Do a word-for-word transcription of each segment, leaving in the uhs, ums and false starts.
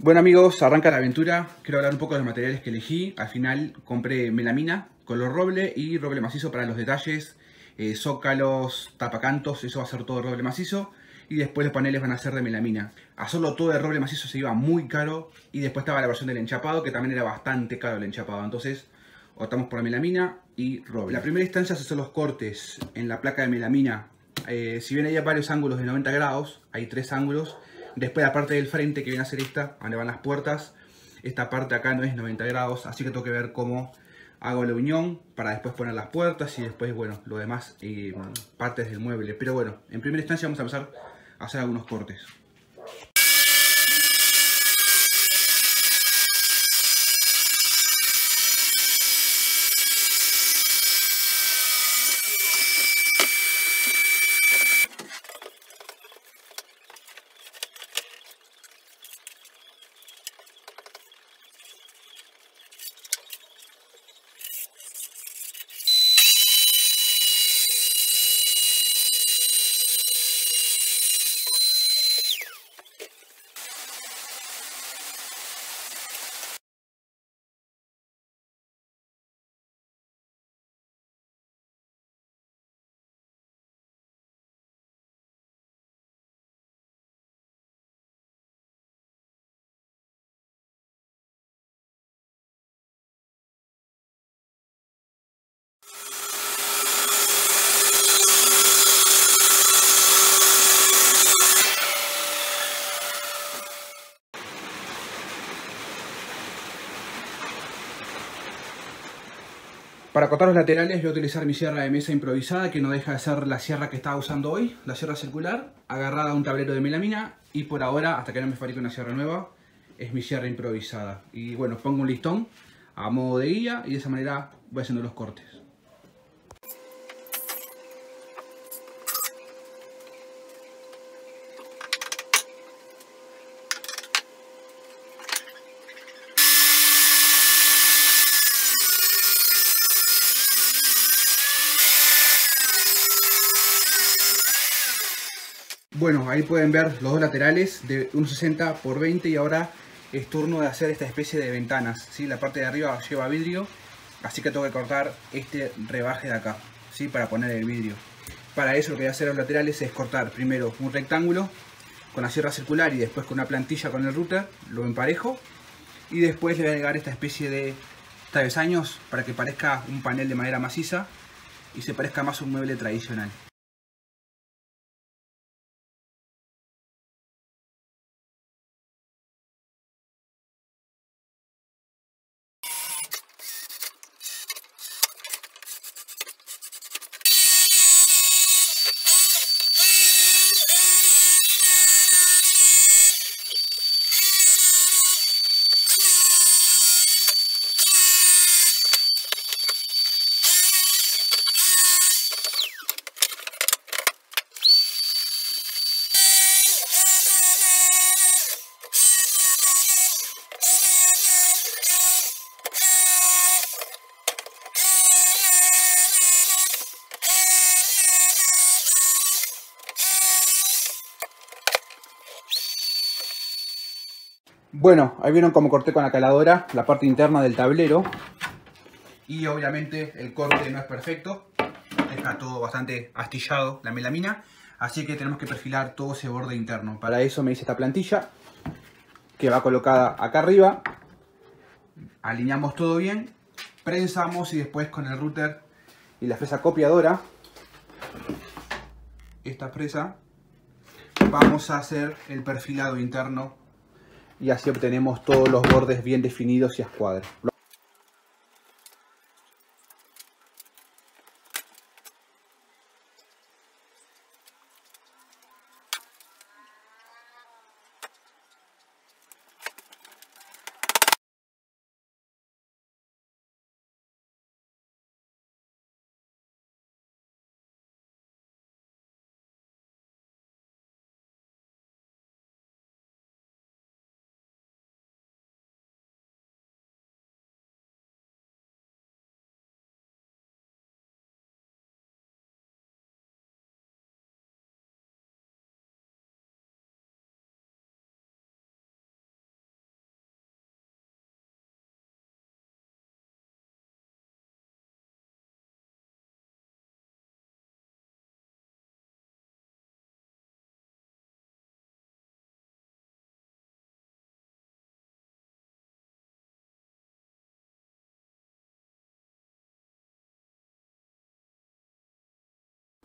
Bueno amigos, arranca la aventura. Quiero hablar un poco de los materiales que elegí. Al final compré melamina, color roble y roble macizo para los detalles, eh, zócalos, tapacantos, eso va a ser todo roble macizo. Y después los paneles van a ser de melamina. Hacerlo todo de roble macizo se iba muy caro. Y después estaba la versión del enchapado, que también era bastante caro el enchapado. Entonces optamos por la melamina y roble. La primera instancia es hacer los cortes en la placa de melamina. Eh, si bien hay varios ángulos de noventa grados, hay tres ángulos. Después la parte del frente que viene a ser esta, donde van las puertas, esta parte acá no es noventa grados, así que tengo que ver cómo hago la unión para después poner las puertas y después, bueno, lo demás, eh, partes del mueble. Pero bueno, en primera instancia vamos a empezar a hacer algunos cortes. Para cortar los laterales voy a utilizar mi sierra de mesa improvisada, que no deja de ser la sierra que estaba usando hoy, la sierra circular, agarrada a un tablero de melamina, y por ahora, hasta que no me fabrique una sierra nueva, es mi sierra improvisada. Y bueno, pongo un listón a modo de guía y de esa manera voy haciendo los cortes. Bueno, ahí pueden ver los dos laterales de uno sesenta por veinte y ahora es turno de hacer esta especie de ventanas, ¿sí? La parte de arriba lleva vidrio, así que tengo que cortar este rebaje de acá, ¿sí? Para poner el vidrio. Para eso lo que voy a hacer a los laterales es cortar primero un rectángulo con la sierra circular y después con una plantilla con el router, lo emparejo y después le voy a agregar esta especie de travesaños para que parezca un panel de madera maciza y se parezca más a un mueble tradicional. Bueno, ahí vieron cómo corté con la caladora la parte interna del tablero. Y obviamente el corte no es perfecto. Está todo bastante astillado la melamina. Así que tenemos que perfilar todo ese borde interno. Para eso me hice esta plantilla que va colocada acá arriba. Alineamos todo bien. Prensamos y después con el router y la fresa copiadora, esta fresa, vamos a hacer el perfilado interno. Y así obtenemos todos los bordes bien definidos y a escuadro.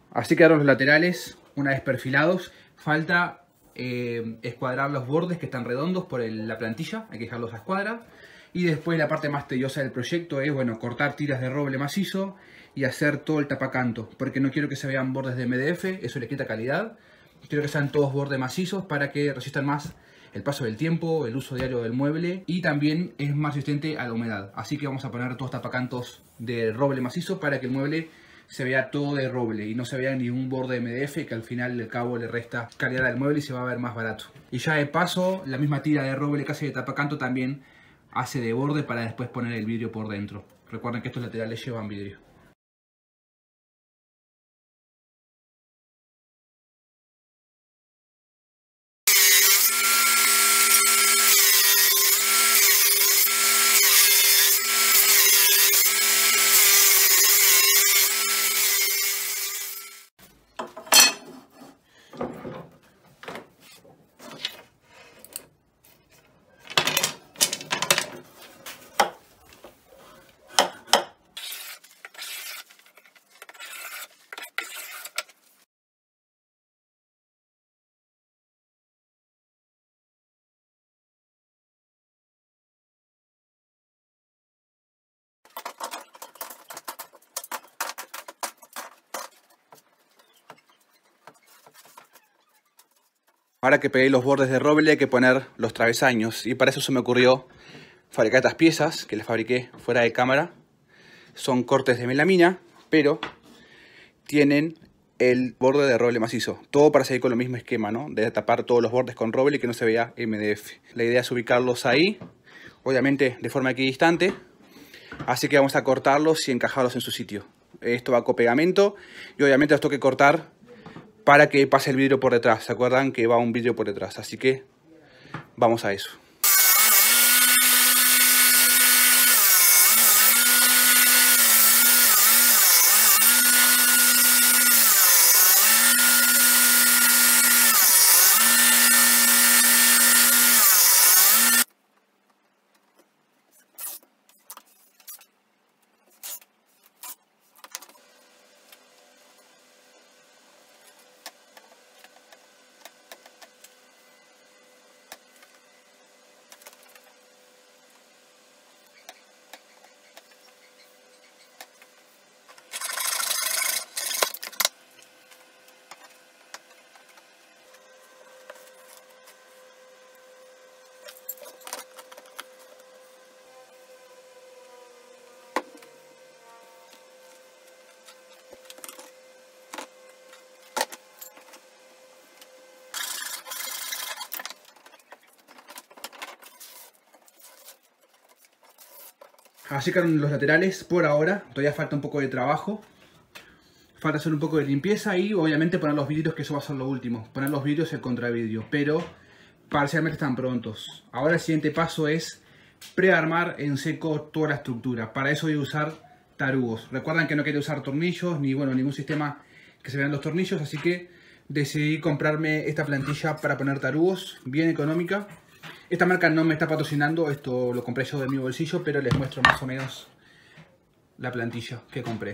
Así quedaron los laterales una vez perfilados. Falta eh, escuadrar los bordes que están redondos por el, la plantilla, hay que dejarlos a escuadra. Y después la parte más tediosa del proyecto es, bueno, cortar tiras de roble macizo y hacer todo el tapacanto, porque no quiero que se vean bordes de M D F, eso le quita calidad. Quiero que sean todos bordes macizos para que resistan más el paso del tiempo, el uso diario del mueble, y también es más resistente a la humedad. Así que vamos a poner todos tapacantos de roble macizo para que el mueble se vea todo de roble y no se vea ningún borde de M D F, que al final el cabo le resta calidad al mueble y se va a ver más barato. Y ya de paso, la misma tira de roble que hace de tapacanto también hace de borde para después poner el vidrio por dentro. Recuerden que estos laterales llevan vidrio. Ahora que pegué los bordes de roble hay que poner los travesaños, y para eso se me ocurrió fabricar estas piezas que las fabriqué fuera de cámara. Son cortes de melamina, pero tienen el borde de roble macizo. Todo para seguir con el mismo esquema, ¿no? De tapar todos los bordes con roble y que no se vea M D F. La idea es ubicarlos ahí, obviamente de forma equidistante. Así que vamos a cortarlos y encajarlos en su sitio. Esto va con pegamento y obviamente los tengo que cortar para que pase el vidrio por detrás. ¿Se acuerdan que va un vidrio por detrás? Así que vamos a eso. Así quedaron los laterales por ahora. Todavía falta un poco de trabajo. Falta hacer un poco de limpieza y obviamente poner los vidrios, que eso va a ser lo último. Poner los vidrios y el contravidrio. Pero parcialmente están prontos. Ahora el siguiente paso es prearmar en seco toda la estructura. Para eso voy a usar tarugos. Recuerden que no quería usar tornillos ni bueno ningún sistema que se vean los tornillos. Así que decidí comprarme esta plantilla para poner tarugos. Bien económica. Esta marca no me está patrocinando, esto lo compré yo de mi bolsillo, pero les muestro más o menos la plantilla que compré.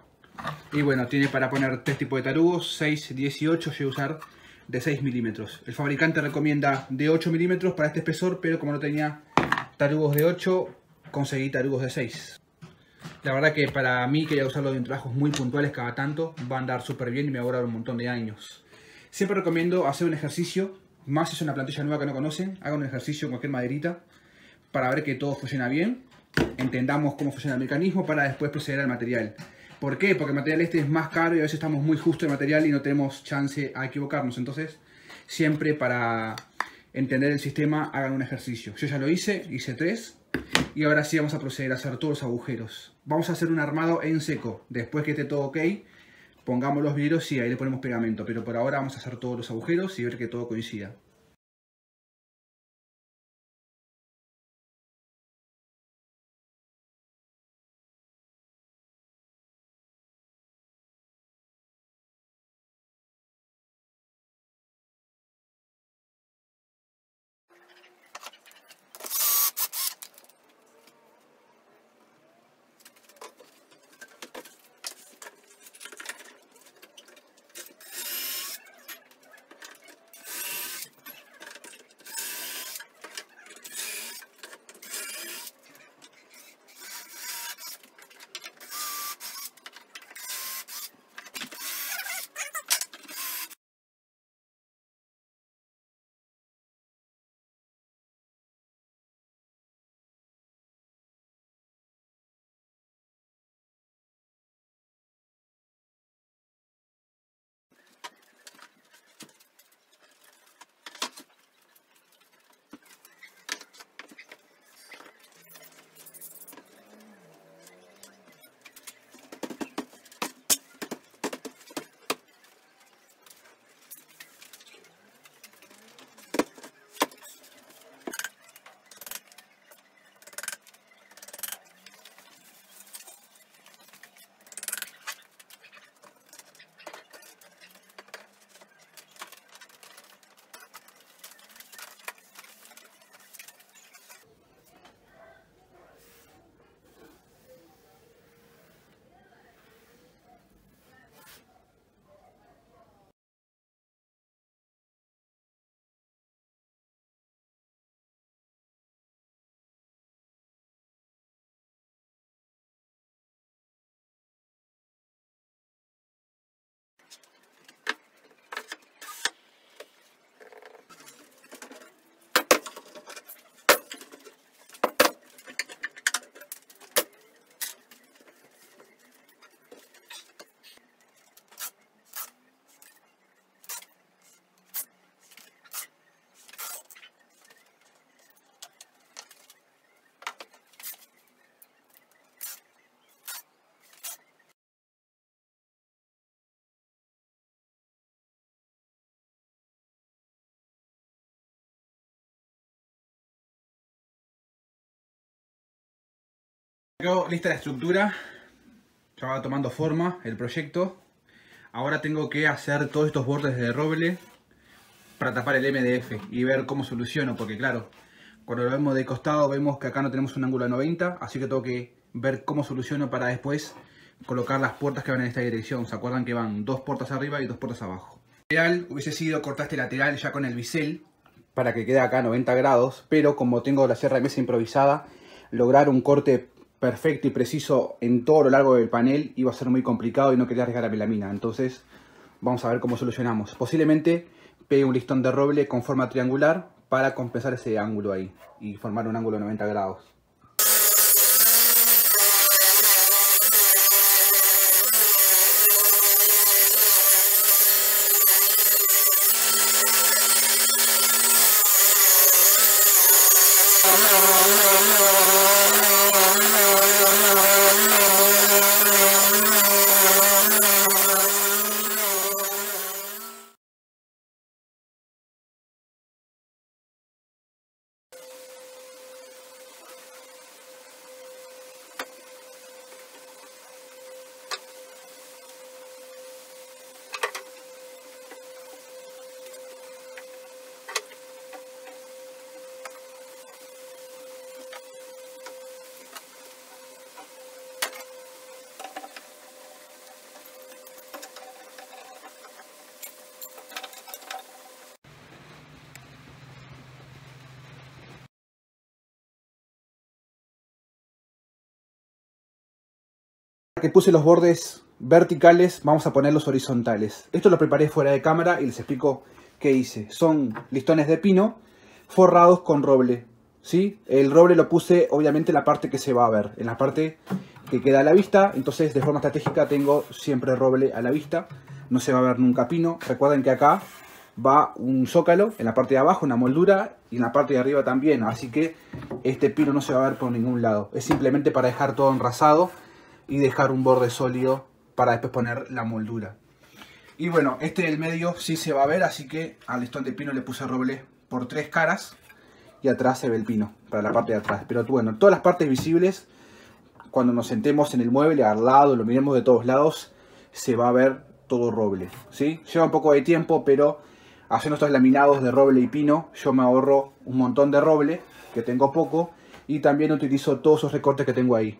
Y bueno, tiene para poner tres tipos de tarugos, seis, diez y ocho. Yo voy a usar de seis milímetros. El fabricante recomienda de ocho milímetros para este espesor, pero como no tenía tarugos de ocho, conseguí tarugos de seis. La verdad que para mí, que voy a usarlo en trabajos muy puntuales cada tanto, va a andar súper bien y me va a durar un montón de años. Siempre recomiendo hacer un ejercicio. Más si es una plantilla nueva que no conocen, hagan un ejercicio con cualquier maderita para ver que todo funciona bien, entendamos cómo funciona el mecanismo para después proceder al material. ¿Por qué? Porque el material este es más caro y a veces estamos muy justo de material y no tenemos chance a equivocarnos. Entonces, siempre para entender el sistema, hagan un ejercicio. Yo ya lo hice, hice tres, y ahora sí vamos a proceder a hacer todos los agujeros. Vamos a hacer un armado en seco. Después que esté todo ok, pongamos los vidrios y ahí le ponemos pegamento, pero por ahora vamos a hacer todos los agujeros y ver que todo coincida. Tengo lista la estructura, ya va tomando forma el proyecto. Ahora tengo que hacer todos estos bordes de roble para tapar el M D F y ver cómo soluciono, porque claro, cuando lo vemos de costado vemos que acá no tenemos un ángulo de noventa, así que tengo que ver cómo soluciono para después colocar las puertas que van en esta dirección. ¿Se acuerdan que van dos puertas arriba y dos puertas abajo? Lo ideal hubiese sido cortar este lateral ya con el bisel para que quede acá a noventa grados, pero como tengo la sierra de mesa improvisada, lograr un corte perfecto y preciso en todo lo largo del panel iba a ser muy complicado y no quería arriesgar la melamina. Entonces vamos a ver cómo solucionamos. Posiblemente pegue un listón de roble con forma triangular para compensar ese ángulo ahí y formar un ángulo de noventa grados. Que puse los bordes verticales, vamos a ponerlos horizontales. Esto lo preparé fuera de cámara y les explico qué hice. Son listones de pino forrados con roble, ¿sí? El roble lo puse obviamente en la parte que se va a ver, en la parte que queda a la vista. Entonces de forma estratégica tengo siempre roble a la vista, no se va a ver nunca pino. Recuerden que acá va un zócalo, en la parte de abajo una moldura y en la parte de arriba también, así que este pino no se va a ver por ningún lado. Es simplemente para dejar todo enrasado y dejar un borde sólido para después poner la moldura. Y bueno, este del medio sí se va a ver, así que al listón de pino le puse roble por tres caras y atrás se ve el pino para la parte de atrás. Pero bueno, todas las partes visibles, cuando nos sentemos en el mueble al lado, lo miremos de todos lados, se va a ver todo roble, ¿sí? Lleva un poco de tiempo, pero haciendo estos laminados de roble y pino yo me ahorro un montón de roble, que tengo poco, y también utilizo todos esos recortes que tengo ahí.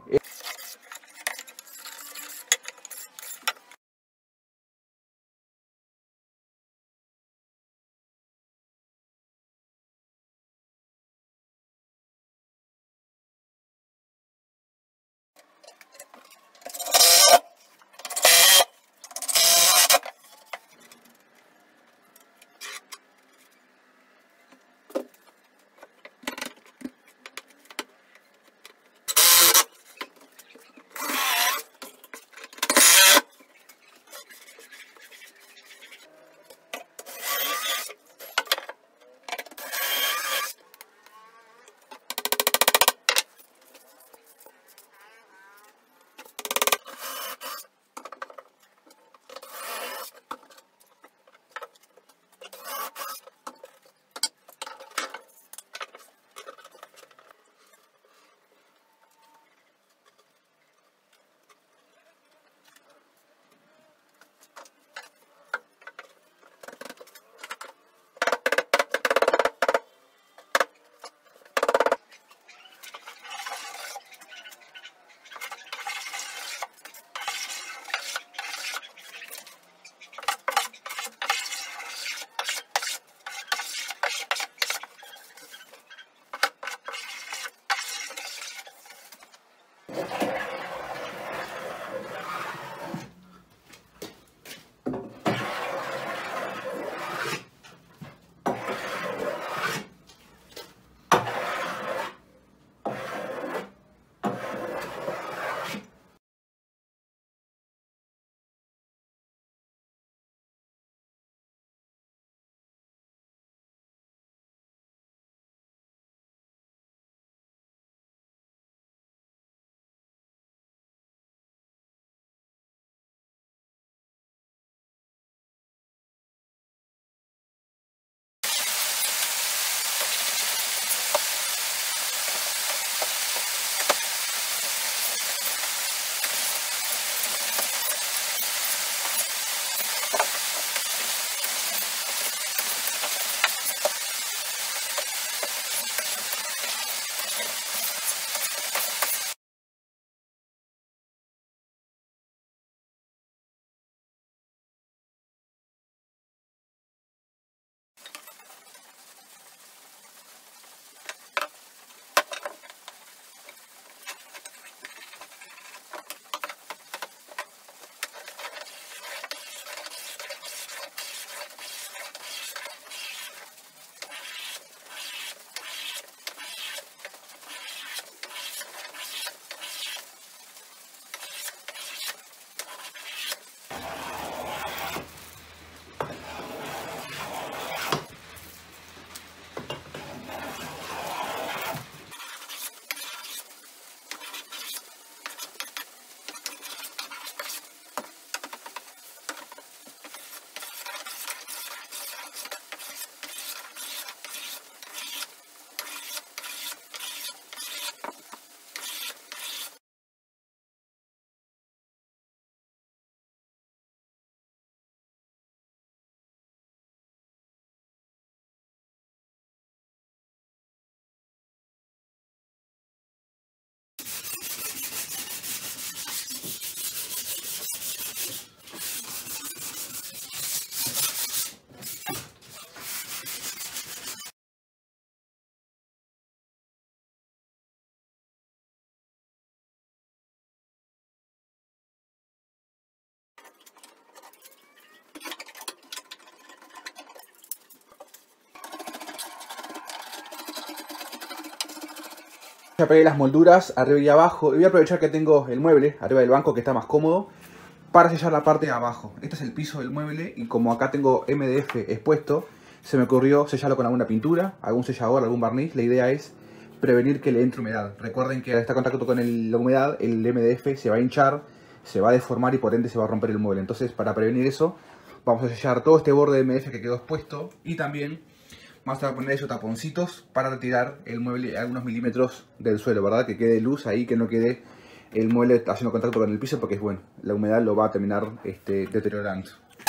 Ya pegué las molduras arriba y abajo. Y voy a aprovechar que tengo el mueble arriba del banco, que está más cómodo, para sellar la parte de abajo. Este es el piso del mueble y como acá tengo M D F expuesto, se me ocurrió sellarlo con alguna pintura, algún sellador, algún barniz. La idea es prevenir que le entre humedad. Recuerden que al estar en contacto con el- la humedad, el M D F se va a hinchar, se va a deformar y por ende se va a romper el mueble. Entonces, para prevenir eso, vamos a sellar todo este borde de M D F que quedó expuesto y también vamos a poner esos taponcitos para retirar el mueble a algunos milímetros del suelo, ¿verdad? Que quede luz ahí, que no quede el mueble haciendo contacto con el piso, porque es bueno, la humedad lo va a terminar este, deteriorando.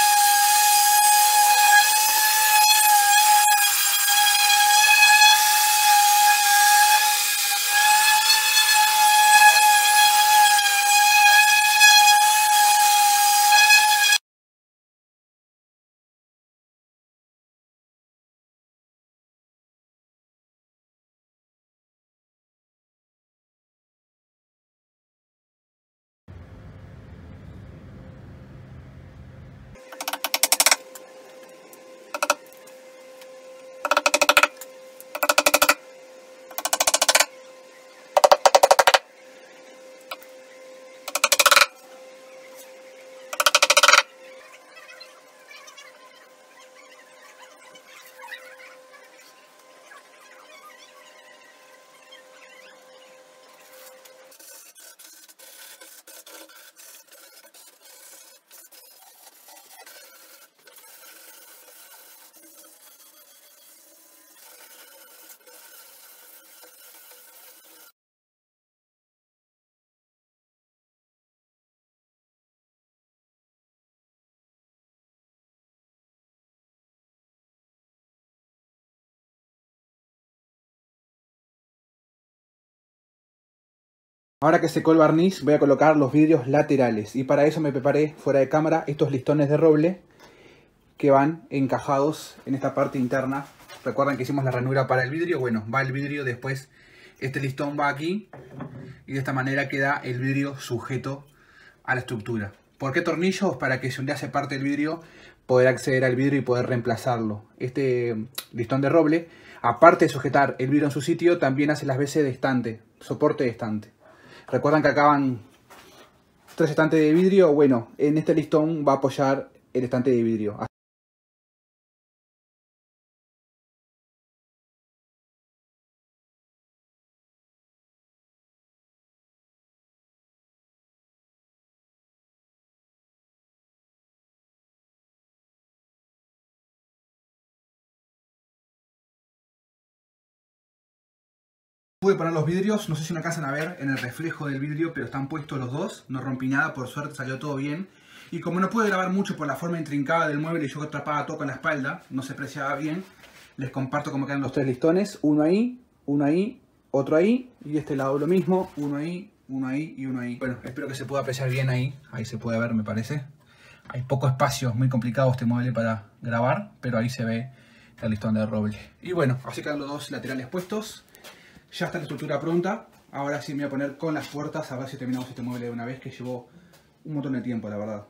Ahora que secó el barniz, voy a colocar los vidrios laterales y para eso me preparé fuera de cámara estos listones de roble que van encajados en esta parte interna. Recuerdan que hicimos la ranura para el vidrio. Bueno, va el vidrio, después este listón va aquí y de esta manera queda el vidrio sujeto a la estructura. ¿Por qué tornillos? Para que si un día se parte el vidrio, poder acceder al vidrio y poder reemplazarlo. Este listón de roble, aparte de sujetar el vidrio en su sitio, también hace las veces de estante, soporte de estante. Recuerdan que acá van tres estantes de vidrio. Bueno, en este listón va a apoyar el estante de vidrio. Pude poner los vidrios, no sé si me alcanzan a ver en el reflejo del vidrio, pero están puestos los dos, no rompí nada, por suerte salió todo bien. Y como no pude grabar mucho por la forma intrincada del mueble y yo atrapaba todo con la espalda, no se apreciaba bien, les comparto cómo quedan los tres listones, uno ahí, uno ahí, otro ahí, y este lado lo mismo, uno ahí, uno ahí y uno ahí. Bueno, espero que se pueda apreciar bien ahí, ahí se puede ver me parece. Hay poco espacio, muy complicado este mueble para grabar, pero ahí se ve el listón de roble. Y bueno, así quedan los dos laterales puestos. Ya está la estructura pronta. Ahora sí me voy a poner con las puertas a ver si terminamos este mueble de una vez, que llevó un montón de tiempo, la verdad.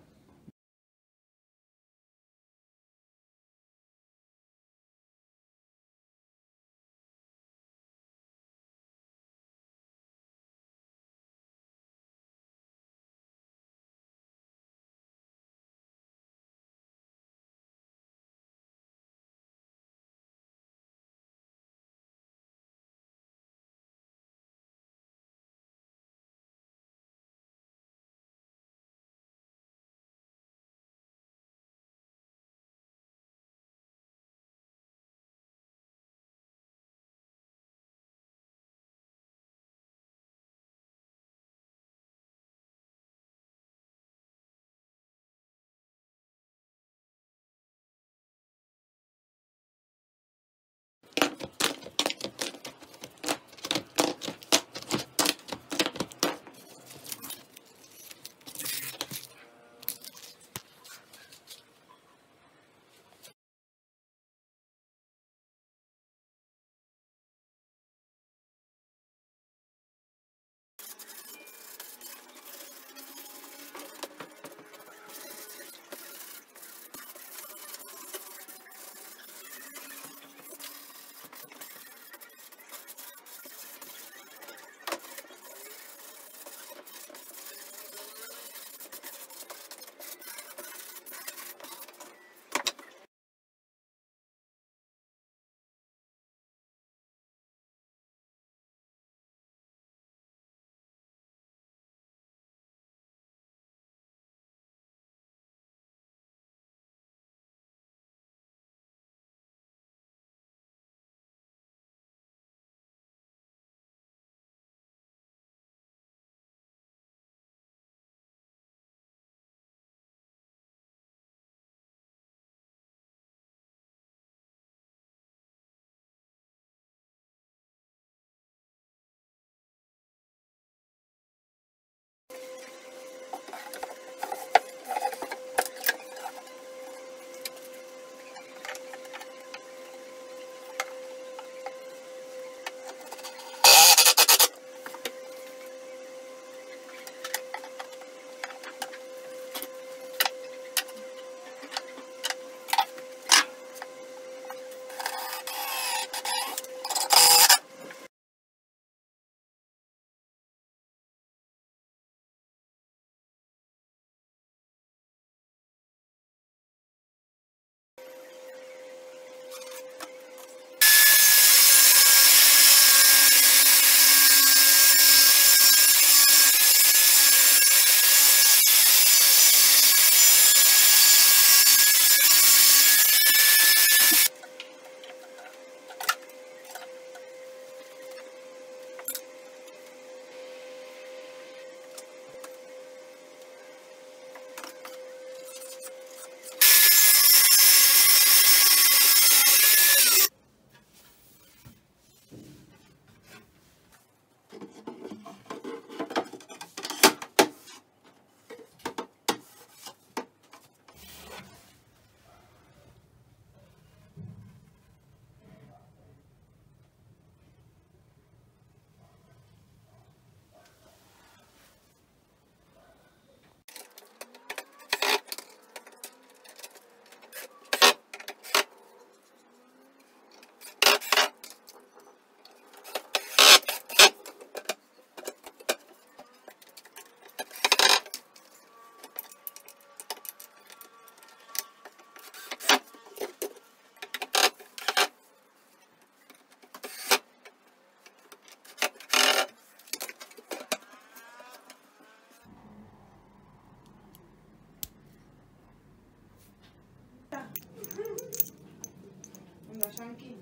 Yankee.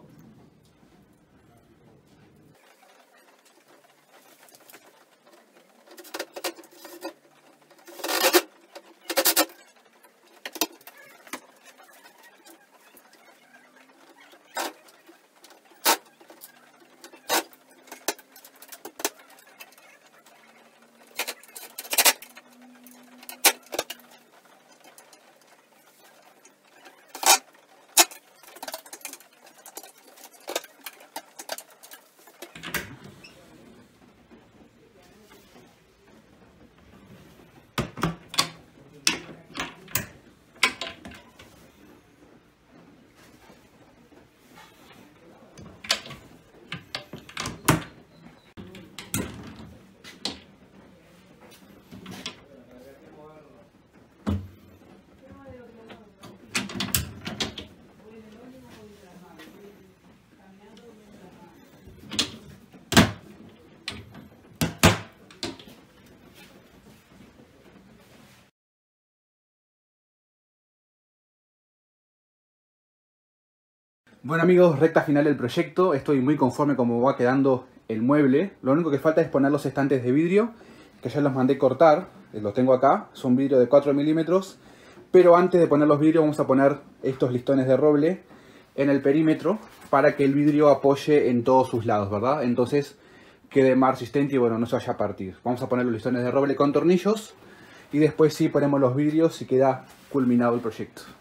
Bueno amigos, recta final del proyecto. Estoy muy conforme como va quedando el mueble. Lo único que falta es poner los estantes de vidrio, que ya los mandé cortar. Los tengo acá, son vidrio de cuatro milímetros. Pero antes de poner los vidrios vamos a poner estos listones de roble en el perímetro para que el vidrio apoye en todos sus lados, ¿verdad? Entonces quede más resistente y bueno, no se vaya a partir. Vamos a poner los listones de roble con tornillos y después sí ponemos los vidrios y queda culminado el proyecto.